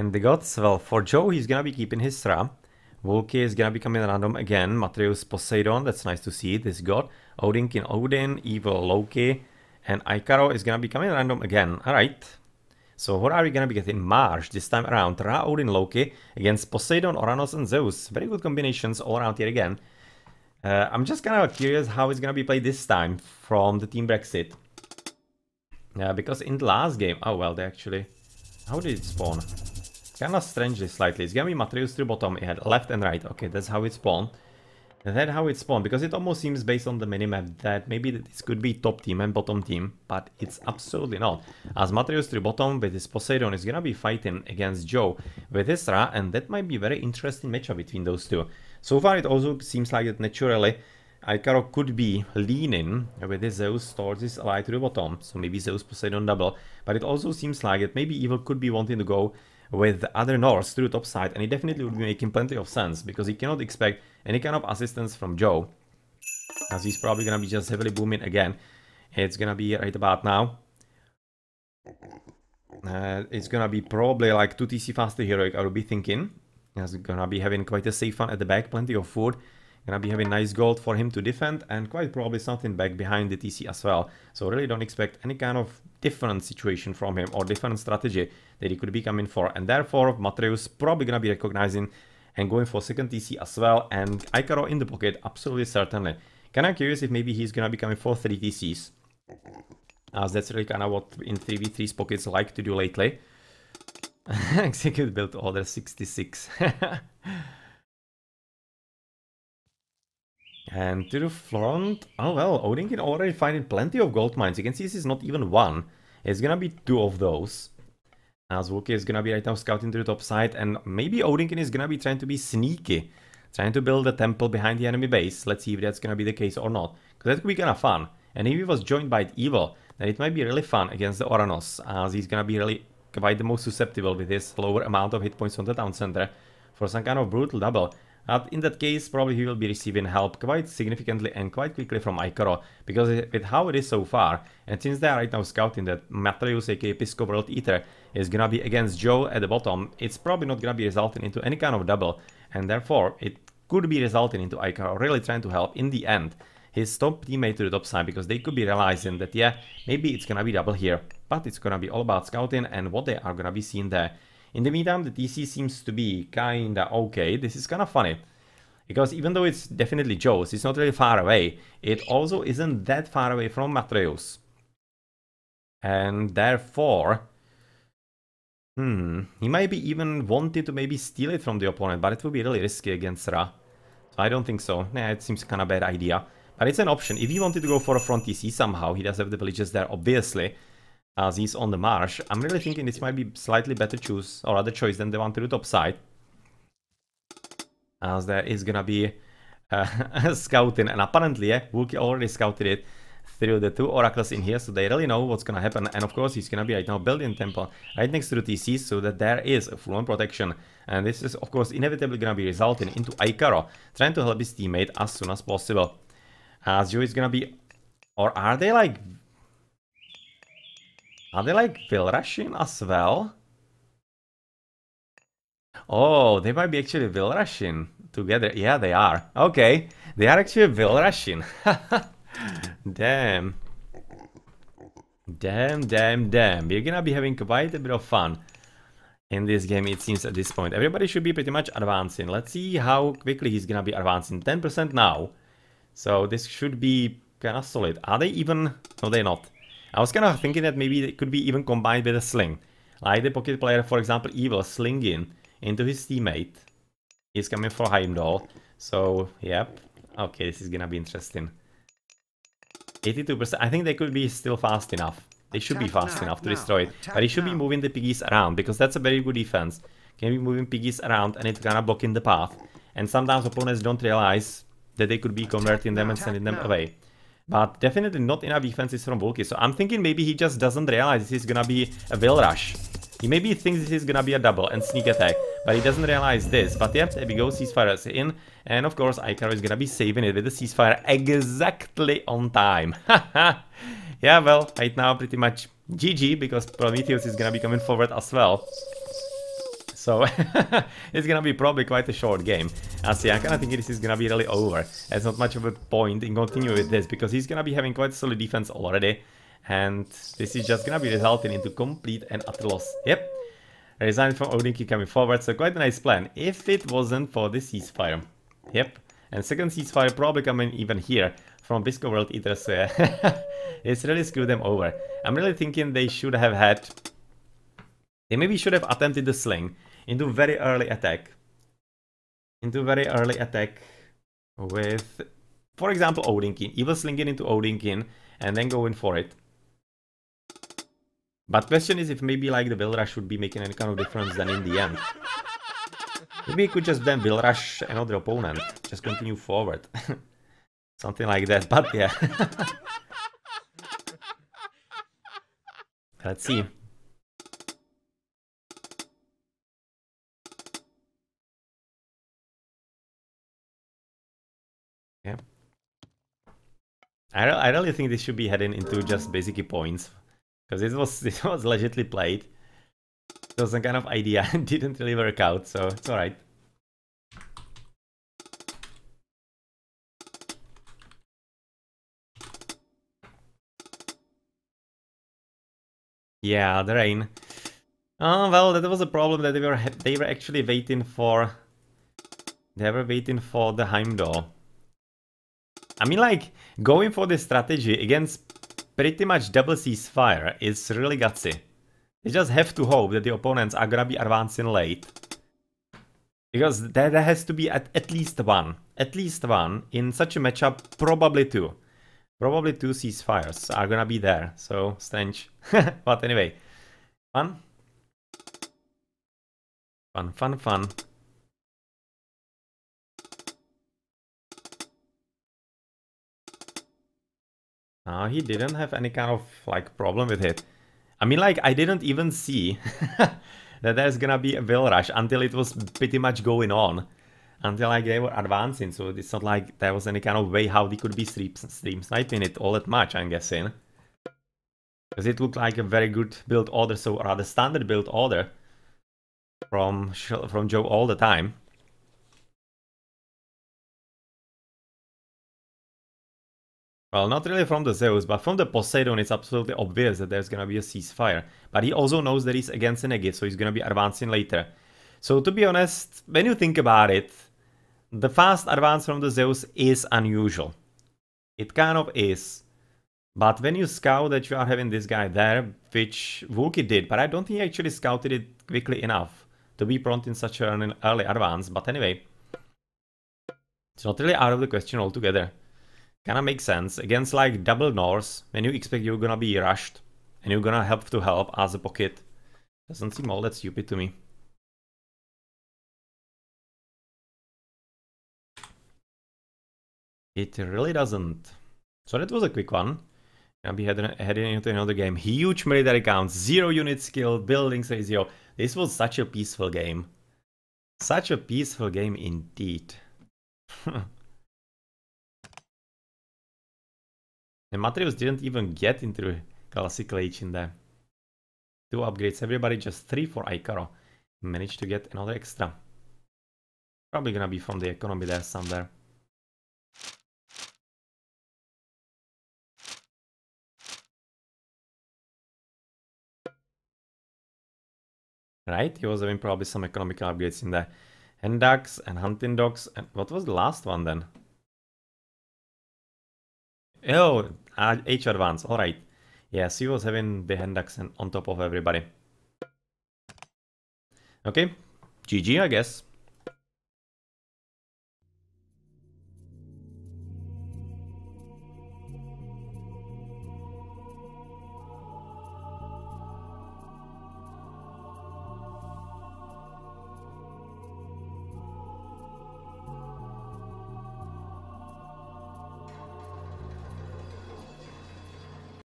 And the gods, well, for Joe, he's gonna be keeping his strat. Volky is gonna be coming random again. Matreiuss Poseidon, that's nice to see, this god. OdinKing Odin, evil Loki. And IKARO is gonna be coming random again. Alright. So what are we gonna be getting? Marsh this time around. Ra, Odin, Loki against Poseidon, Oranos, and Zeus. Very good combinations all around here again. I'm just kind of curious how it's gonna be played this time from the team Brexit. Because in the last game, oh well, they actually, how did it spawn? Kind of strangely slightly. It's gonna be matreiuss through bottom. It had left and right. Okay, that's how it spawned. And that's how it spawned, because it almost seems based on the minimap that maybe this could be top team and bottom team, but it's absolutely not. As matreiuss through bottom with his Poseidon is gonna be fighting against Joe with his Ra, and that might be a very interesting matchup between those two. So far it also seems like that naturally IKARO could be leaning with his Zeus towards his ally to the bottom, so maybe Zeus Poseidon double, but it also seems like that maybe Evil could be wanting to go with the other Norse through top side, and it definitely would be making plenty of sense, because he cannot expect any kind of assistance from Joe, as he's probably gonna be just heavily booming again. It's gonna be right about now. It's gonna be probably like 2 TC faster heroic, I would be thinking. He's gonna be having quite a safe one at the back, plenty of food. Gonna be having nice gold for him to defend, and quite probably something back behind the TC as well. So really don't expect any kind of different situation from him or different strategy that he could be coming for. And therefore matreiuss probably gonna be recognizing and going for second TC as well. And IKARO in the pocket, absolutely certainly. Kinda curious if maybe he's gonna be coming for 3 TCs. As that's really kinda what in 3v3's pockets like to do lately. Execute build order 66. And to the front, oh well, OdinKing already finding plenty of gold mines. You can see this is not even one. It's gonna be 2 of those. As Volky is gonna be right now scouting to the top side, and maybe OdinKing is gonna be trying to be sneaky. Trying to build a temple behind the enemy base. Let's see if that's gonna be the case or not. Because that could be kinda fun. And if he was joined by Evil, then it might be really fun against the Oranos, as he's gonna be really quite the most susceptible with his lower amount of hit points on the town center for some kind of brutal double. In that case, probably he will be receiving help quite significantly and quite quickly from IKARO, because with how it is so far, and since they are right now scouting that matreiuss aka Pisco World Eater is gonna be against Joe at the bottom, it's probably not gonna be resulting into any kind of double, and therefore it could be resulting into IKARO really trying to help in the end his top teammate to the top side, because they could be realizing that yeah, maybe it's gonna be double here, but it's gonna be all about scouting and what they are gonna be seeing there. In the meantime, the TC seems to be kinda okay. This is kinda funny, because even though it's definitely Joe's, it's not really far away, it also isn't that far away from matreiuss. And therefore, he might be even wanted to maybe steal it from the opponent, but it would be really risky against Ra. So I don't think so. Nah, it seems kinda bad idea. But it's an option. If he wanted to go for a front TC somehow, he does have the villages there, obviously, as he's on the Marsh. I'm really thinking this might be slightly better choose or other choice than the one to the top side, as there is gonna be scouting, and apparently yeah, Volky already scouted it through the 2 oracles in here, so they really know what's gonna happen. And of course he's gonna be right now building a temple right next to the TC, so that there is a full-on protection. And this is of course inevitably gonna be resulting into IKARO trying to help his teammate as soon as possible. As Joe is gonna be, or are they like Will rushing as well? Oh, they might be actually Will rushing together. Yeah, they are. Okay, they are actually Will rushing. Damn. Damn. We're gonna be having quite a bit of fun in this game, it seems, at this point. Everybody should be pretty much advancing. Let's see how quickly he's gonna be advancing. 10% now. So this should be kind of solid. Are they even? No, they're not. I was kind of thinking that maybe it could be even combined with a sling. Like the pocket player, for example, Evil slinging into his teammate. He's coming for Heimdall. So, yep. Okay, this is gonna be interesting. 82%. I think they could be still fast enough. They should be fast enough to destroy it. But he should be moving the piggies around, because that's a very good defense. Can be moving piggies around and it's gonna block in the path. And sometimes opponents don't realize that they could be converting them and sending them away. But definitely not enough defenses from Volky. So I'm thinking maybe he just doesn't realize this is gonna be a Will rush. He maybe thinks this is gonna be a double and sneak attack, but he doesn't realize this. But yeah, there we go, ceasefire is in. And of course IKARO is gonna be saving it with the ceasefire exactly on time. Yeah, well, right now pretty much GG, because Prometheus is gonna be coming forward as well. So it's gonna be probably quite a short game. As yeah, I kinda think this is gonna be really over. There's not much of a point in continuing with this because he's gonna be having quite solid defense already. And this is just gonna be resulting into complete and utter loss. Yep. Resigned from OdinKing coming forward, so quite a nice plan. If it wasn't for the ceasefire. Yep. And second ceasefire probably coming even here from Bisco World Eater, so yeah. It's really screwed them over. I'm really thinking they should have had... They maybe should have attempted the sling into very early attack. With, for example, OdinKing. Evil slinging into OdinKing and then going for it. But question is if maybe like the Will Rush would be making any kind of difference then in the end. Maybe you could just then Will Rush another opponent. Just continue forward. Something like that, but yeah. Let's see. Yeah. I really think this should be heading into just basically points. Because this was legitimately played. It was some kind of idea and didn't really work out, so it's alright. Yeah, the rain. Oh well, that was a problem that they were actually waiting for. They were waiting for the Heimdall. I mean, like, going for this strategy against pretty much double ceasefire is really gutsy. You just have to hope that the opponents are gonna be advancing late. Because there has to be at least one. At least one. In such a matchup, probably two. Probably two ceasefires are gonna be there. So, strange. But anyway. Fun. Fun. No, he didn't have any kind of, like, problem with it. I mean, like, I didn't even see that there's gonna be a Will Rush until it was pretty much going on. Until, like, they were advancing, so it's not like there was any kind of way how they could be stream sniping it all that much, I'm guessing. Because it looked like a very good build order, so rather standard build order from Joe all the time. Well, not really from the Zeus, but from the Poseidon, it's absolutely obvious that there's gonna be a ceasefire. But he also knows that he's against a negate, so he's gonna be advancing later. So to be honest, when you think about it, the fast advance from the Zeus is unusual. It kind of is. But when you scout that you are having this guy there, which Wookie did, but I don't think he actually scouted it quickly enough to be prompt in such an early advance. But anyway, it's not really out of the question altogether. Kinda makes sense. Against like double Norse, when you expect you're gonna be rushed and you're gonna have to help as a pocket, doesn't seem all that stupid to me. It really doesn't. So that was a quick one. Gonna be heading into another game. Huge military counts, 0 unit skill, buildings ratio. This was such a peaceful game. Such a peaceful game indeed. And matreiuss didn't even get into classical age in there. 2 upgrades, everybody just 3 for IKARO. Managed to get another extra. Probably gonna be from the economy there somewhere. Right? He was having probably some economical upgrades in there. Hen ducks and hunting dogs. And what was the last one then? Oh, H advance. Alright. Yes, he was having the hen ducks on top of everybody. Okay. GG, I guess.